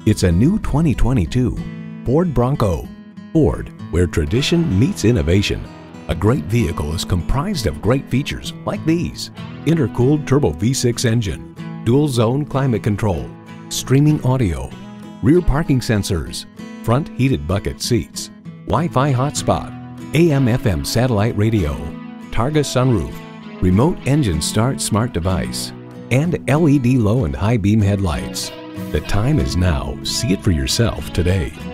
It's a new 2022 Ford Bronco. Ford, where tradition meets innovation. A great vehicle is comprised of great features like these: intercooled turbo V6 engine, dual zone climate control, streaming audio, rear parking sensors, front heated bucket seats, Wi-Fi hotspot, AM/FM satellite radio, Targa sunroof, remote engine start smart device, and LED low and high beam headlights. The time is now. See it for yourself today.